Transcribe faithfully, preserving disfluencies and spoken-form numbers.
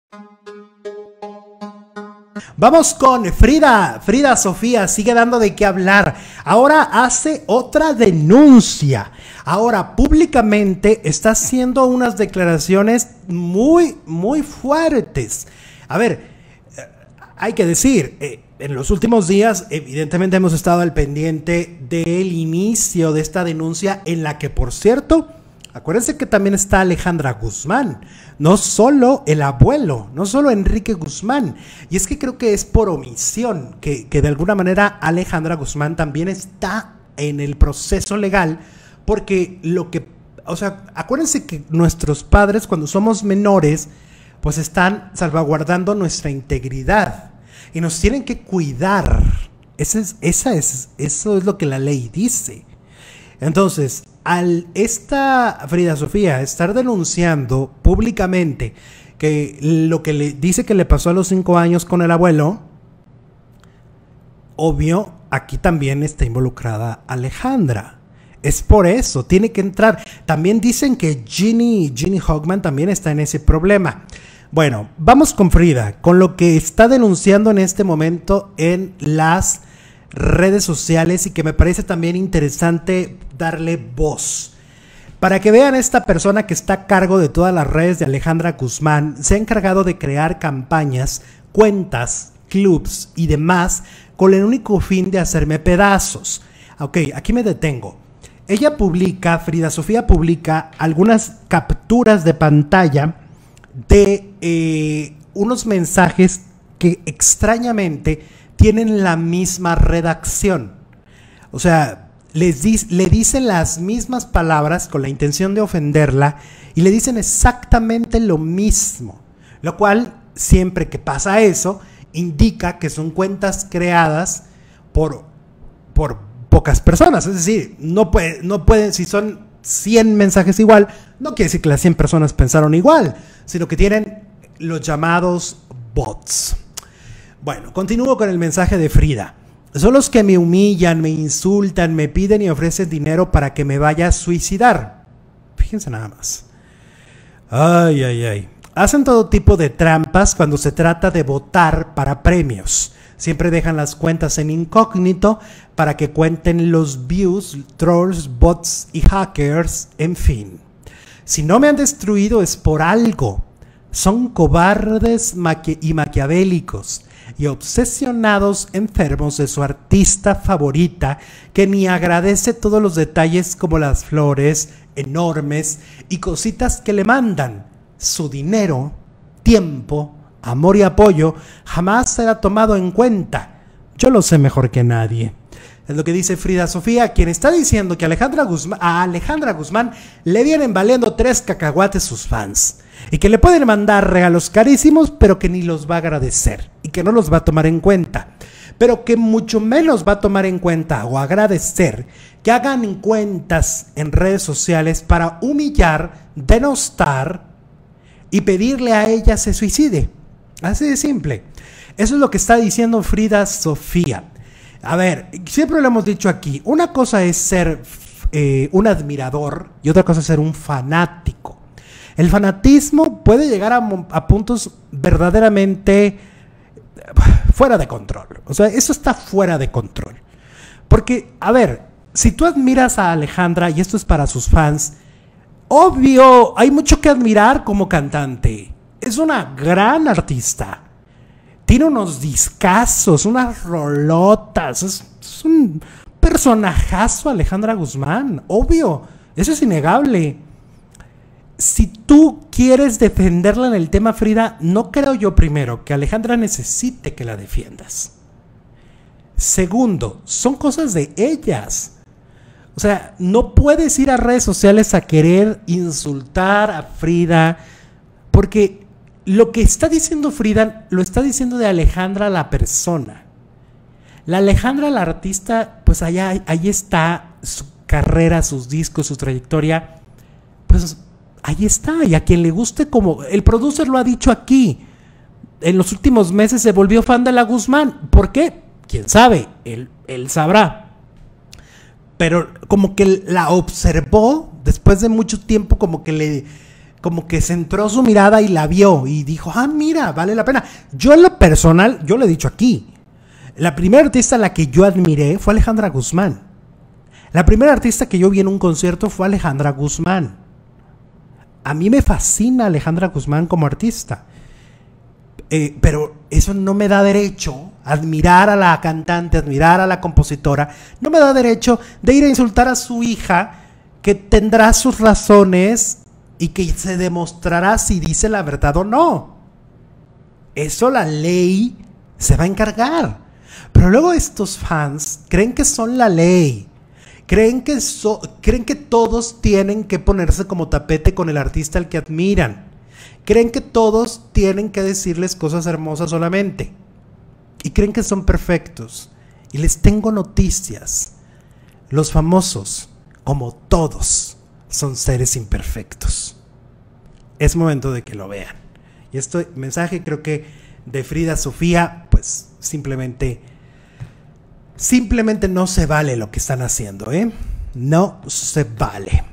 Vamos con Frida. Frida Sofía sigue dando de qué hablar. Ahora hace otra denuncia. Ahora públicamente está haciendo unas declaraciones muy, muy fuertes. A ver, hay que decir, eh, en los últimos días evidentemente hemos estado al pendiente del inicio de esta denuncia, en la que, por cierto, acuérdense que también está Alejandra Guzmán, no solo el abuelo, no solo Enrique Guzmán. Y es que creo que es por omisión que, que de alguna manera Alejandra Guzmán también está en el proceso legal, porque lo que, o sea, acuérdense que nuestros padres, cuando somos menores, pues están salvaguardando nuestra integridad y nos tienen que cuidar. Esa es, esa es, eso es lo que la ley dice. Entonces, al esta Frida Sofía estar denunciando públicamente que lo que le dice que le pasó a los cinco años con el abuelo, obvio, aquí también está involucrada Alejandra. Es por eso, tiene que entrar. También dicen que Ginny, Ginny Hoffman también está en ese problema. Bueno, vamos con Frida, con lo que está denunciando en este momento en las redes sociales, y que me parece también interesante darle voz. Para que vean, esta persona que está a cargo de todas las redes de Alejandra Guzmán se ha encargado de crear campañas, cuentas, clubs y demás con el único fin de hacerme pedazos. Ok, aquí me detengo. Ella publica, Frida Sofía publica algunas capturas de pantalla de eh, unos mensajes que extrañamente tienen la misma redacción. O sea, les di, le dicen las mismas palabras con la intención de ofenderla y le dicen exactamente lo mismo. Lo cual, siempre que pasa eso, indica que son cuentas creadas por, por pocas personas. Es decir, no, puede, no pueden, si son cien mensajes igual, no quiere decir que las cien personas pensaron igual, sino que tienen los llamados bots. Bueno, continúo con el mensaje de Frida. Son los que me humillan, me insultan, me piden y ofrecen dinero para que me vaya a suicidar. Fíjense nada más. Ay, ay, ay. Hacen todo tipo de trampas cuando se trata de votar para premios. Siempre dejan las cuentas en incógnito para que cuenten los views, trolls, bots y hackers, en fin. Si no me han destruido es por algo. Son cobardes maqui- y maquiavélicos y obsesionados enfermos de su artista favorita, que ni agradece todos los detalles como las flores enormes y cositas que le mandan. Su dinero, tiempo, amor y apoyo jamás será tomado en cuenta. Yo lo sé mejor que nadie. Es lo que dice Frida Sofía, quien está diciendo que Alejandra Guzmán, a Alejandra Guzmán le vienen valiendo tres cacahuates sus fans, y que le pueden mandar regalos carísimos, pero que ni los va a agradecer y que no los va a tomar en cuenta, pero que mucho menos va a tomar en cuenta o agradecer que hagan cuentas en redes sociales para humillar, denostar y pedirle a ella se suicide. Así de simple. Eso es lo que está diciendo Frida Sofía. A ver, siempre lo hemos dicho aquí, una cosa es ser eh, un admirador y otra cosa es ser un fanático. El fanatismo puede llegar a, a puntos verdaderamente fuera de control. O sea, eso está fuera de control. Porque, a ver, si tú admiras a Alejandra, y esto es para sus fans, obvio, hay mucho que admirar como cantante. Es una gran artista. Tiene unos discazos, unas rolotas. Es, es un personajazo Alejandra Guzmán. Obvio, eso es innegable. Si tú quieres defenderla en el tema, Frida, no creo yo, primero, que Alejandra necesite que la defiendas. Segundo, son cosas de ellas. O sea, no puedes ir a redes sociales a querer insultar a Frida, porque lo que está diciendo Frida lo está diciendo de Alejandra la persona. La Alejandra la artista, pues allá, ahí está su carrera, sus discos, su trayectoria, pues ahí está. Y a quien le guste, como el producer lo ha dicho aquí, en los últimos meses se volvió fan de la Guzmán. ¿Por qué? ¿Quién sabe? Él, él sabrá. Pero como que la observó después de mucho tiempo, como que le... como que centró su mirada y la vio y dijo, ah, mira, vale la pena. Yo en lo personal, yo lo he dicho aquí, la primera artista a la que yo admiré fue Alejandra Guzmán. La primera artista que yo vi en un concierto fue Alejandra Guzmán. A mí me fascina Alejandra Guzmán como artista. Eh, pero eso no me da derecho, admirar a la cantante, admirar a la compositora, no me da derecho de ir a insultar a su hija, que tendrá sus razones y que se demostrará si dice la verdad o no. Eso la ley se va a encargar. Pero luego estos fans creen que son la ley. Creen que, so, creen que todos tienen que ponerse como tapete con el artista al que admiran. Creen que todos tienen que decirles cosas hermosas solamente. Y creen que son perfectos. Y les tengo noticias. Los famosos, como todos, son seres imperfectos. Es momento de que lo vean. Y este mensaje creo que de Frida Sofía, pues simplemente, simplemente no se vale lo que están haciendo, ¿eh? No se vale.